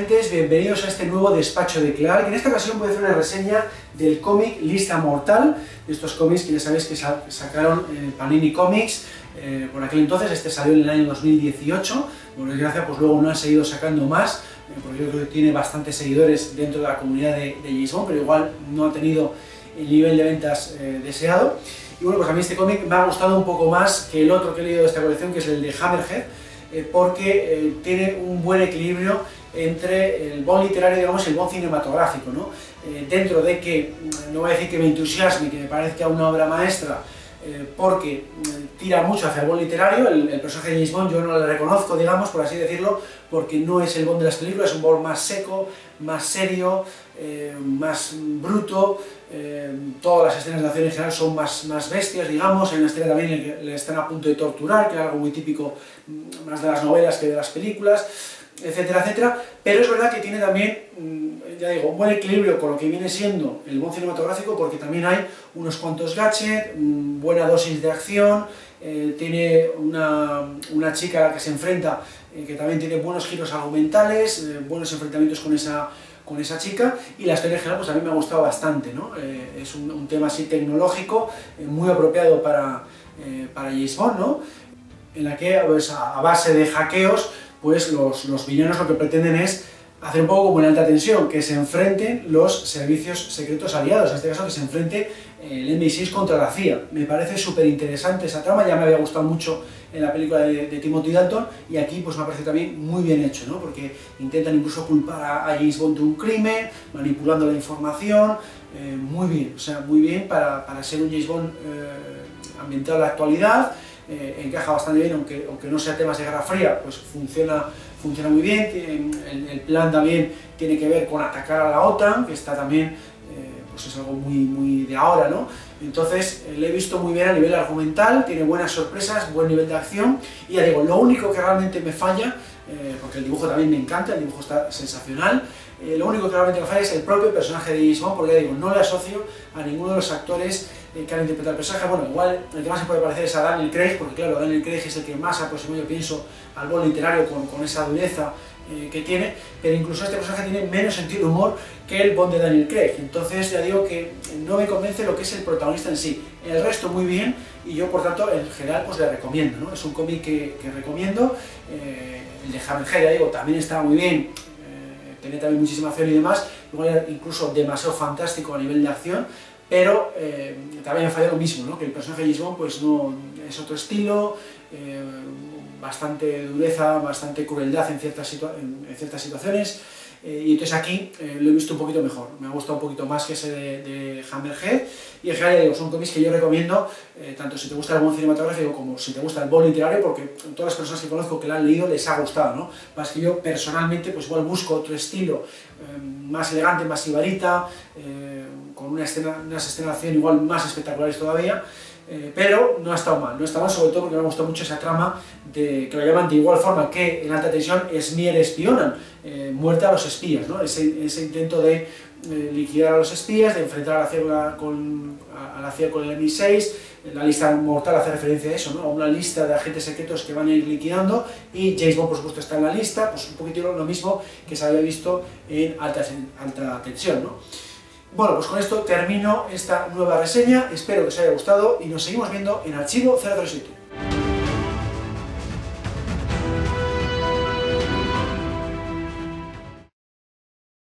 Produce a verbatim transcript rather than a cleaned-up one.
agentes, bienvenidos a este nuevo despacho de Clark. En esta ocasión voy a hacer una reseña del cómic Lista Mortal, de estos cómics que ya sabéis que sacaron eh, Panini Comics eh, por aquel entonces. Este salió en el año dos mil dieciocho, por desgracia pues luego no han seguido sacando más, eh, porque yo creo que tiene bastantes seguidores dentro de la comunidad de, de James Bond, pero igual no ha tenido el nivel de ventas eh, deseado. Y bueno, pues a mí este cómic me ha gustado un poco más que el otro que he leído de esta colección, que es el de Hammerhead, eh, porque eh, tiene un buen equilibrio entre el Bond literario, digamos, y el Bond cinematográfico, ¿no? Eh, dentro de que, no voy a decir que me entusiasme, que me parezca una obra maestra, eh, porque eh, tira mucho hacia el Bond literario. El, el personaje de James Bond yo no le reconozco, digamos, por así decirlo, porque no es el Bond de las películas, es un Bond más seco, más serio, eh, más bruto. Eh, todas las escenas de acción en general son más, más bestias, digamos. Hay una escena también en que le están a punto de torturar, que es algo muy típico más de las novelas que de las películas, etcétera, etcétera. Pero es verdad que tiene también, ya digo, un buen equilibrio con lo que viene siendo el Bond cinematográfico, porque también hay unos cuantos gadgets, buena dosis de acción, eh, tiene una, una chica a la que se enfrenta eh, que también tiene buenos giros argumentales, eh, buenos enfrentamientos con esa con esa chica, y la historia en general pues a mí me ha gustado bastante, ¿no? Eh, es un, un tema así tecnológico, eh, muy apropiado para, eh, para James Bond, ¿no? En la que pues, a, a base de hackeos, pues los, los villanos lo que pretenden es hacer un poco como en Alta Tensión, que se enfrenten los servicios secretos aliados, en este caso que se enfrente el eme i seis contra la C I A. Me parece súper interesante esa trama, ya me había gustado mucho en la película de, de Timothy Dalton, y aquí pues me parece también muy bien hecho, ¿no? Porque intentan incluso culpar a, a James Bond de un crimen, manipulando la información, eh, muy bien, o sea, muy bien para, para ser un James Bond eh, ambientado en la actualidad. Eh, encaja bastante bien, aunque, aunque no sea temas de Guerra Fría, pues funciona, funciona muy bien. El, el plan también tiene que ver con atacar a la OTAN, que está también, eh, pues es algo muy, muy de ahora, ¿no? Entonces, eh, lo he visto muy bien a nivel argumental, tiene buenas sorpresas, buen nivel de acción, y ya digo, lo único que realmente me falla, eh, porque el dibujo también me encanta, el dibujo está sensacional, eh, lo único que realmente me falla es el propio personaje de James Bond, porque ya digo, no le asocio a ninguno de los actores que han interpretado el personaje. Bueno, igual el que más se puede parecer es a Daniel Craig, porque claro, Daniel Craig es el que más aproximado, yo pienso, al Bond literario con, con esa dureza eh, que tiene, pero incluso este personaje tiene menos sentido de humor que el Bond de Daniel Craig. Entonces ya digo que no me convence lo que es el protagonista en sí. El resto muy bien, y yo por tanto en general pues le recomiendo, ¿no? Es un cómic que, que recomiendo. Eh, el de Hammerhead, ya digo, también está muy bien, eh, tiene también muchísima acción y demás, igual incluso demasiado fantástico a nivel de acción. Pero eh, también me falla lo mismo, ¿no? Que el personaje de James Bond pues no, es otro estilo, eh, bastante dureza, bastante crueldad en ciertas, situa en, en ciertas situaciones, eh, y entonces aquí eh, lo he visto un poquito mejor, me ha gustado un poquito más que ese de, de Hammerhead, y en general digo, son cómics que yo recomiendo, eh, tanto si te gusta el Bond cinematográfico como si te gusta el Bond literario, porque todas las personas que conozco que lo han leído les ha gustado, ¿no? Más que yo personalmente pues igual busco otro estilo, eh, más elegante, más sibarita, eh, con una escena, unas escenas de acción igual más espectaculares todavía, eh, pero no ha estado mal, no está mal, sobre todo porque me ha gustado mucho esa trama de, que lo llaman de igual forma que en Alta Tensión, Esmier espionan, eh, muerte a los espías, ¿no? Ese, ese intento de eh, liquidar a los espías, de enfrentar a la C I A con, a, a la C I A con el eme i seis, la lista mortal hace referencia a eso, ¿no? A una lista de agentes secretos que van a ir liquidando, y James Bond por supuesto está en la lista, pues un poquito lo mismo que se había visto en Alta, alta Tensión, ¿no? Bueno, pues con esto termino esta nueva reseña, espero que os haya gustado y nos seguimos viendo en Archivo cero cero siete.